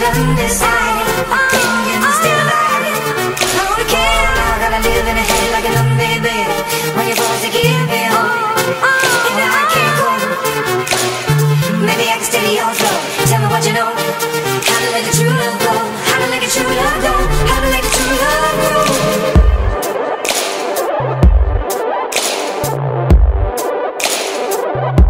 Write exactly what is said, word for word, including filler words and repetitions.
undecided, opinions divided. I don't care, I gotta live in a head like a dumb baby. When you're forced to give me all, and now I can't go. Maybe I can steady your flow. Tell me what you know. How to let the true love go. How to let the true love go. How to let the true love go. We'll be right back.